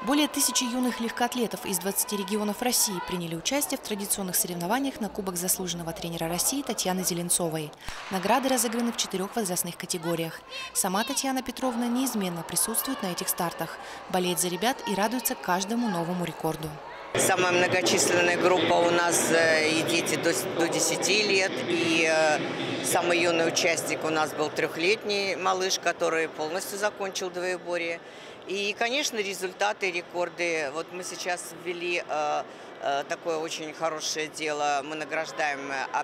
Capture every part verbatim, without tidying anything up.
Более тысячи юных легкоатлетов из двадцати регионов России приняли участие в традиционных соревнованиях на Кубок заслуженного тренера России Татьяны Зеленцовой. Награды разыграны в четырех возрастных категориях. Сама Татьяна Петровна неизменно присутствует на этих стартах, болеет за ребят и радуется каждому новому рекорду. Самая многочисленная группа у нас и дети до десяти лет, и самый юный участник у нас был трехлетний малыш, который полностью закончил двоеборье. И, конечно, результаты, рекорды. Вот мы сейчас ввели э, э, такое очень хорошее дело. Мы награждаем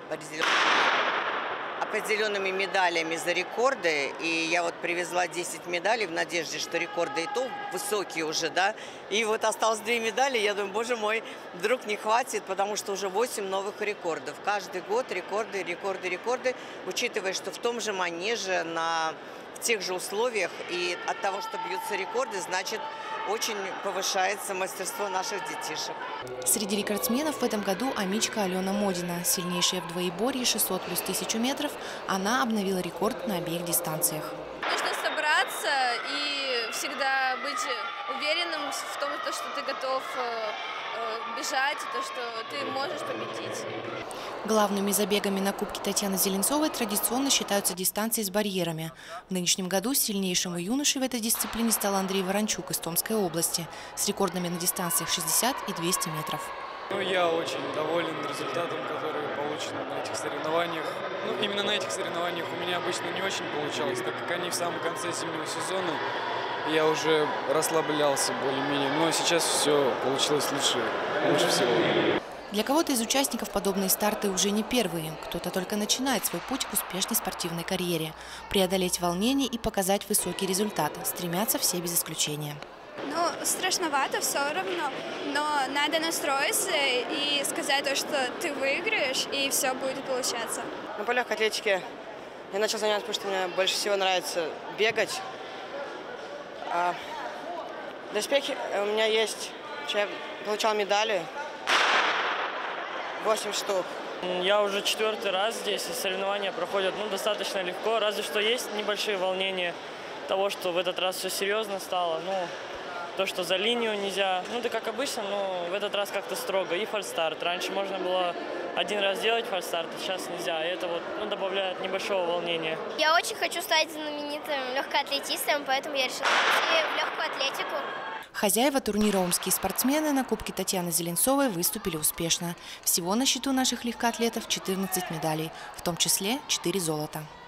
определенными медалями за рекорды. И я вот привезла десять медалей в надежде, что рекорды и то высокие уже, да. И вот осталось две медали. Я думаю, боже мой, вдруг не хватит, потому что уже восемь новых рекордов. Каждый год рекорды, рекорды, рекорды. Учитывая, что в том же манеже на... в тех же условиях, и от того, что бьются рекорды, значит, очень повышается мастерство наших детишек. Среди рекордсменов в этом году амичка Алена Модина. Сильнейшая в двоеборье шестьсот плюс тысячу метров, она обновила рекорд на обеих дистанциях. Нужно собраться и всегда быть уверенным в том, что ты готов бежать, то, что ты можешь победить. Главными забегами на Кубке Татьяны Зеленцовой традиционно считаются дистанции с барьерами. В нынешнем году сильнейшим юношей в этой дисциплине стал Андрей Ворончук из Томской области с рекордами на дистанциях шестьдесят и двести метров. Ну, я очень доволен результатом, который получен на этих соревнованиях. Ну, именно на этих соревнованиях у меня обычно не очень получалось, так как они в самом конце зимнего сезона. Я уже расслаблялся более-менее, но сейчас все получилось лучше, лучше всего. Для кого-то из участников подобные старты уже не первые. Кто-то только начинает свой путь к успешной спортивной карьере. Преодолеть волнение и показать высокий результат стремятся все без исключения. Ну, страшновато все равно, но надо настроиться и сказать то, что ты выиграешь, и все будет получаться. Ну, по легкой атлетике я начал заниматься, потому что мне больше всего нравится бегать. А доспехи у меня есть, я получал медали, восемь штук. Я уже четвертый раз здесь, и соревнования проходят ну, достаточно легко, разве что есть небольшие волнения того, что в этот раз все серьезно стало. Ну, то, что за линию нельзя, ну да как обычно, но в этот раз как-то строго. И фальстарт. Раньше можно было один раз делать фальстарт, а сейчас нельзя. И это вот ну, добавляет небольшого волнения. Я очень хочу стать знаменитым легкоатлетистом, поэтому я решила идти в легкую атлетику. Хозяева турнира омские спортсмены на Кубке Татьяны Зеленцовой выступили успешно. Всего на счету наших легкоатлетов четырнадцать медалей, в том числе четыре золота.